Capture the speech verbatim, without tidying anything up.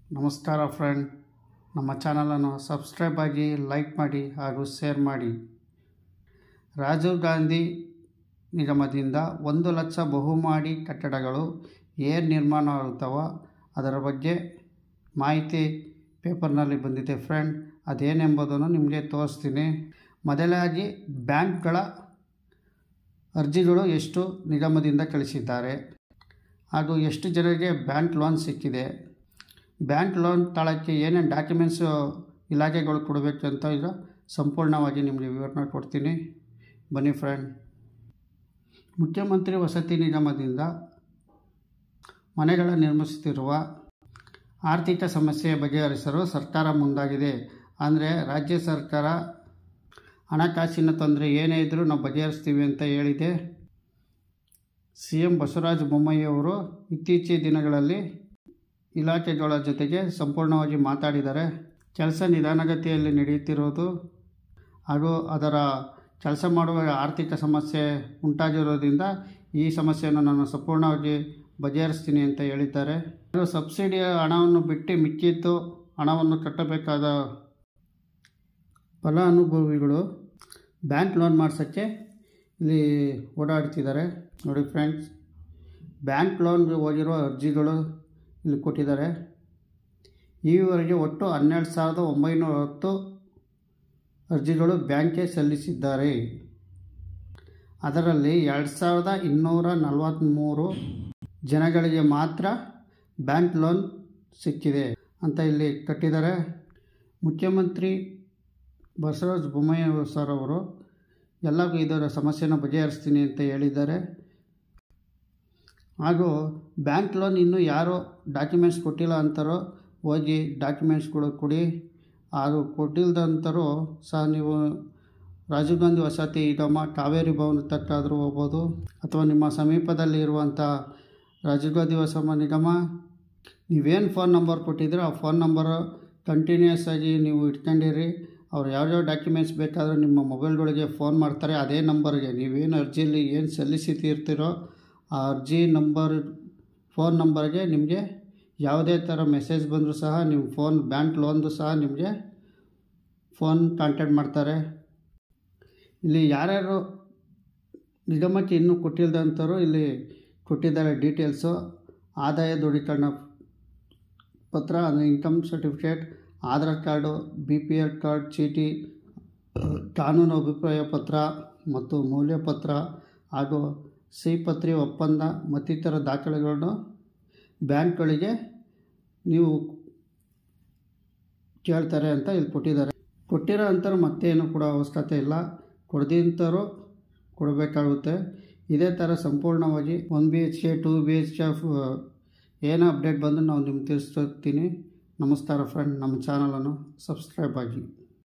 ನಮಸ್ಕಾರ ಫ್ರೆಂಡ್, ನಮ್ಮ ಚಾನಲನ್ನು ಸಬ್ಸ್ಕ್ರೈಬ್ ಆಗಿ, ಲೈಕ್ ಮಾಡಿ ಹಾಗೂ ಶೇರ್ ಮಾಡಿ. ರಾಜೀವ್ ಗಾಂಧಿ ನಿಗಮದಿಂದ ಒಂದು ಲಕ್ಷ ಬಹುಮಹಡಿ ಕಟ್ಟಡಗಳು ಏನು ನಿರ್ಮಾಣವಾಗುತ್ತವೋ ಅದರ ಬಗ್ಗೆ ಮಾಹಿತಿ ಪೇಪರ್ನಲ್ಲಿ ಬಂದಿದೆ ಫ್ರೆಂಡ್. ಅದೇನೆಂಬುದನ್ನು ನಿಮಗೆ ತೋರಿಸ್ತೀನಿ. ಮೊದಲಾಗಿ ಬ್ಯಾಂಕ್ಗಳ ಅರ್ಜಿಗಳು ಎಷ್ಟು ನಿಗಮದಿಂದ ಕಳಿಸಿದ್ದಾರೆ ಹಾಗೂ ಎಷ್ಟು ಜನರಿಗೆ ಬ್ಯಾಂಕ್ ಲೋನ್ ಸಿಕ್ಕಿದೆ, ಬ್ಯಾಂಕ್ ಲೋನ್ ತಾಳಕ್ಕೆ ಏನೇನು ಡಾಕ್ಯುಮೆಂಟ್ಸು ಇಲಾಖೆಗಳು ಕೊಡಬೇಕು ಅಂತ ಈಗ ಸಂಪೂರ್ಣವಾಗಿ ನಿಮಗೆ ವಿವರಣೆ ಕೊಡ್ತೀನಿ. ಬನ್ನಿ ಫ್ರೆಂಡ್. ಮುಖ್ಯಮಂತ್ರಿ ವಸತಿ ನಿಗಮದಿಂದ ಮನೆಗಳ ನಿರ್ಮಿಸುತ್ತಿರುವ ಆರ್ಥಿಕ ಸಮಸ್ಯೆ ಬಗೆಹರಿಸಲು ಸರ್ಕಾರ ಮುಂದಾಗಿದೆ. ಅಂದರೆ ರಾಜ್ಯ ಸರ್ಕಾರ ಹಣಕಾಸಿನ ತೊಂದರೆ ಏನೇ ಇದ್ದರೂ ನಾವು ಬಗೆಹರಿಸ್ತೀವಿ ಅಂತ ಹೇಳಿದೆ. ಸಿ ಎಂ ಬಸವರಾಜ ಬೊಮ್ಮಾಯಿ ಅವರು ಇತ್ತೀಚಿನ ದಿನಗಳಲ್ಲಿ ಇಲಾಖೆಗಳ ಜೊತೆಗೆ ಸಂಪೂರ್ಣವಾಗಿ ಮಾತಾಡಿದ್ದಾರೆ. ಕೆಲಸ ನಿಧಾನಗತಿಯಲ್ಲಿ ನಡೆಯುತ್ತಿರೋದು ಹಾಗೂ ಅದರ ಕೆಲಸ ಮಾಡುವ ಆರ್ಥಿಕ ಸಮಸ್ಯೆ ಉಂಟಾಗಿರೋದ್ರಿಂದ ಈ ಸಮಸ್ಯೆಯನ್ನು ನಾನು ಸಂಪೂರ್ಣವಾಗಿ ಬಗೆಹರಿಸ್ತೀನಿ ಅಂತ ಹೇಳಿದ್ದಾರೆ. ಹಾಗೂ ಸಬ್ಸಿಡಿಯ ಹಣವನ್ನು ಬಿಟ್ಟು ಮಿಕ್ಕಿದ್ದು ಹಣವನ್ನು ಕಟ್ಟಬೇಕಾದ ಫಲಾನುಭವಿಗಳು ಬ್ಯಾಂಕ್ ಲೋನ್ ಮಾಡಿಸೋಕ್ಕೆ ಇಲ್ಲಿ ಓಡಾಡ್ತಿದ್ದಾರೆ. ನೋಡಿ ಫ್ರೆಂಡ್ಸ್, ಬ್ಯಾಂಕ್ ಲೋನ್ಗೆ ಹೋಗಿರೋ ಅರ್ಜಿಗಳು ಇಲ್ಲಿ ಕೊಟ್ಟಿದ್ದಾರೆ. ಈವರೆಗೆ ಒಟ್ಟು ಹನ್ನೆರಡು ಸಾವಿರದ ಒಂಬೈನೂರ ಹತ್ತು ಅರ್ಜಿಗಳು ಬ್ಯಾಂಕ್ಗೆ ಸಲ್ಲಿಸಿದ್ದಾರೆ. ಅದರಲ್ಲಿ ಎರಡು ಸಾವಿರದ ಇನ್ನೂರ ನಲವತ್ತ್ಮೂರು ಜನಗಳಿಗೆ ಮಾತ್ರ ಬ್ಯಾಂಕ್ ಲೋನ್ ಸಿಕ್ಕಿದೆ ಅಂತ ಇಲ್ಲಿ ಕಟ್ಟಿದ್ದಾರೆ. ಮುಖ್ಯಮಂತ್ರಿ ಬಸವರಾಜ ಬೊಮ್ಮಾಯಿ ಸರ್ ಅವರು ಎಲ್ಲರಿಗೂ ಇದರ ಸಮಸ್ಯೆನ ಬಗೆಹರಿಸ್ತೀನಿ ಅಂತ ಹೇಳಿದ್ದಾರೆ. ಹಾಗೂ ಬ್ಯಾಂಕ್ ಲೋನ್ ಇನ್ನೂ ಯಾರು ಡಾಕ್ಯುಮೆಂಟ್ಸ್ ಕೊಟ್ಟಿಲ್ಲ ಅಂತಾರೋ ಹೋಗಿ ಡಾಕ್ಯುಮೆಂಟ್ಸ್ಗಳು ಕೊಡಿ. ಹಾಗೂ ಕೊಟ್ಟಿಲ್ಲದಂಥರು ಸಹ ನೀವು ರಾಜೀವ್ ಗಾಂಧಿ ವಸತಿ ನಿಗಮ ಕಾವೇರಿ ಭವನ ತಕ್ಕಾದರೂ ಹೋಗ್ಬೋದು, ಅಥವಾ ನಿಮ್ಮ ಸಮೀಪದಲ್ಲಿ ಇರುವಂಥ ರಾಜೀವ್ ಗಾಂಧಿ ವಸತಿ ನಿಗಮ ನೀವೇನು ಫೋನ್ ನಂಬರ್ ಕೊಟ್ಟಿದ್ದೀರೋ ಆ ಫೋನ್ ನಂಬರು ಕಂಟಿನ್ಯೂಸ್ ಆಗಿ ನೀವು ಇಟ್ಕೊಂಡಿರಿ. ಅವ್ರು ಯಾವ್ಯಾವ ಡಾಕ್ಯುಮೆಂಟ್ಸ್ ಬೇಕಾದರೂ ನಿಮ್ಮ ಮೊಬೈಲ್ಗಳಿಗೆ ಫೋನ್ ಮಾಡ್ತಾರೆ. ಅದೇ ನಂಬರ್ಗೆ ನೀವೇನು ಅರ್ಜಿಯಲ್ಲಿ ಏನು ಸಲ್ಲಿಸಿರ್ತೀರೋ ಆ ಅರ್ಜಿ ನಂಬರ್ ಫೋನ್ ನಂಬರ್ಗೆ ನಿಮಗೆ ಯಾವುದೇ ಥರ ಮೆಸೇಜ್ ಬಂದರೂ ಸಹ ನಿಮ್ಮ ಫೋನ್ ಬ್ಯಾಂಕ್ ಲೋನ್ದು ಸಹ ನಿಮಗೆ ಫೋನ್ ಕಾಂಟ್ಯಾಕ್ಟ್ ಮಾಡ್ತಾರೆ. ಇಲ್ಲಿ ಯಾರ್ಯಾರು ನಿಗಮಕ್ಕೆ ಇನ್ನೂ ಕೊಟ್ಟಿಲ್ಲದಂಥವ್ರು ಇಲ್ಲಿ ಕೊಟ್ಟಿದ್ದಾರೆ ಡೀಟೇಲ್ಸು. ಆದಾಯ ದೃಢೀಕರಣ ಪತ್ರ ಅಂದರೆ income certificate, Aadhaar card, B P L card ಚೀಟಿ, ಕಾನೂನು ಅಭಿಪ್ರಾಯ ಪತ್ರ ಮತ್ತು ಮೌಲ್ಯ ಪತ್ರ ಹಾಗೂ ಸಿ ಪತ್ರಿ ಒಪ್ಪಂದ ಮತ್ತಿತರ ದಾಖಲೆಗಳನ್ನು ಬ್ಯಾಂಕ್ಗಳಿಗೆ ನೀವು ಕೇಳ್ತಾರೆ ಅಂತ ಇಲ್ಲಿ ಕೊಟ್ಟಿದ್ದಾರೆ. ಕೊಟ್ಟಿರೋ ಅಂಥವ್ರು ಮತ್ತೇನು ಕೂಡ ಅವಶ್ಯಕತೆ ಇಲ್ಲ, ಕೊಡದಿಂಥವ್ರು ಕೊಡಬೇಕಾಗುತ್ತೆ. ಇದೇ ಥರ ಸಂಪೂರ್ಣವಾಗಿ one B H K two B H K ಏನೋ ಅಪ್ಡೇಟ್ ಬಂದು ನಾವು ನಿಮ್ಗೆ ತಿಳಿಸ್ತೀನಿ. ನಮಸ್ಕಾರ ಫ್ರೆಂಡ್, ನಮ್ಮ ಚಾನಲನ್ನು ಸಬ್ಸ್ಕ್ರೈಬ್ ಆಗಿ.